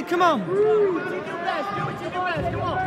come on. Do what you do best. Do what you do best. Come on.